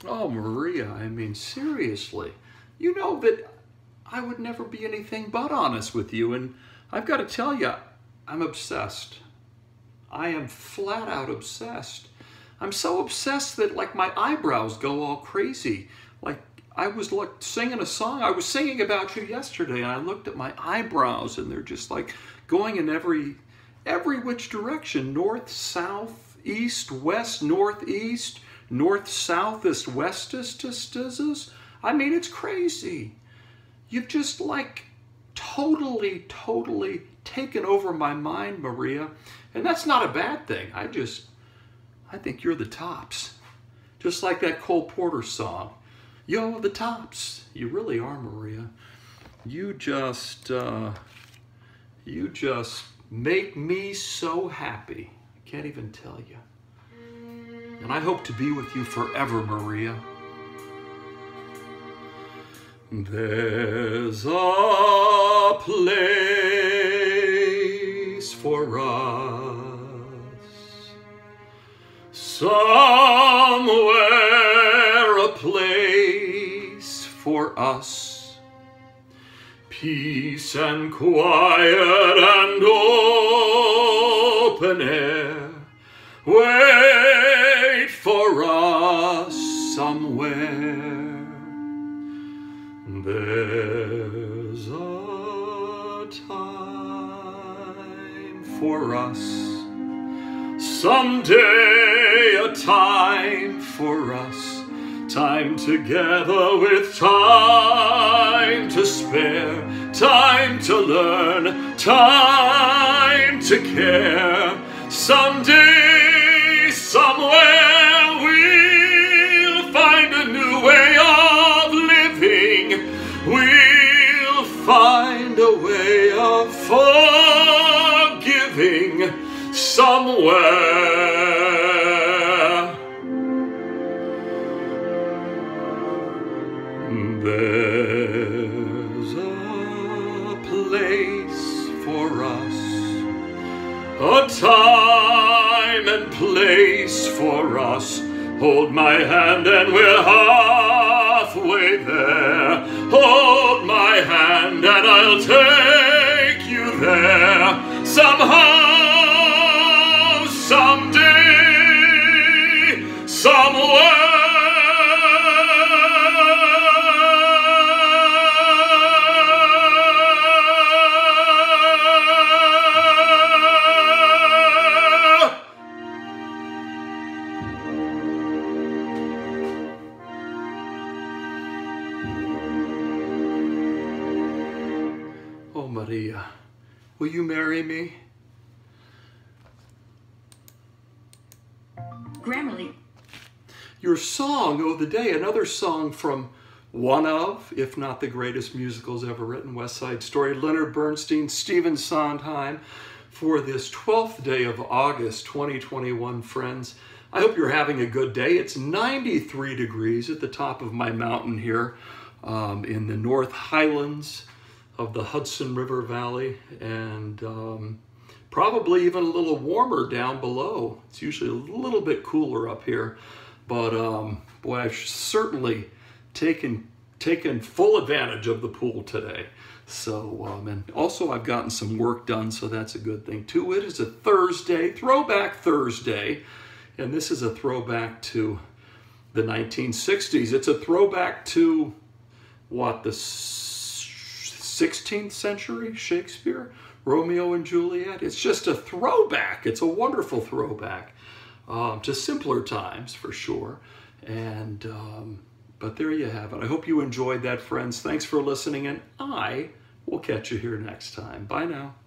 Oh, Maria, I mean, seriously. You know that I would never be anything but honest with you, and I've got to tell you, I'm obsessed. I am flat out obsessed. I'm so obsessed that like my eyebrows go all crazy. Like I was like singing a song. I was singing about you yesterday, and I looked at my eyebrows, and they're just like going in every which direction: north, south, east, west, northeast, north, southest, westest. I mean, it's crazy. You've just like totally taken over my mind, Maria. And that's not a bad thing. I think you're the tops. Just like that Cole Porter song. You're the tops. You really are, Maria. You just make me so happy. I can't even tell you. And I hope to be with you forever, Maria. There's a place for us, somewhere a place for us, peace and quiet and open air, wait for us somewhere. There's a time for us, someday a time for us, time together with time to spare, time to learn, time to care. Someday, somewhere, we'll find a new way of living. We'll find a way of forgiving somewhere. There's a place for us, a time and place for us. Hold my hand and we're halfway there. Hold my hand and I'll take you there. Somehow, someday, somewhere. Oh, Maria, will you marry me? Grammarly. Your song, Oh the Day, another song from one of, if not the greatest musicals ever written, West Side Story, Leonard Bernstein, Stephen Sondheim, for this 12th day of August 2021, friends. I hope you're having a good day. It's 93 degrees at the top of my mountain here in the North Highlands of the Hudson River Valley, and probably even a little warmer down below. It's usually a little bit cooler up here, but boy, I've certainly taken full advantage of the pool today. So, and also I've gotten some work done, so that's a good thing too. It is a Thursday, Throwback Thursday, and this is a throwback to the 1960s. It's a throwback to, what, the 16th century Shakespeare, Romeo and Juliet. It's just a throwback. It's a wonderful throwback to simpler times for sure. And but there you have it. I hope you enjoyed that, friends. Thanks for listening, and I will catch you here next time. Bye now.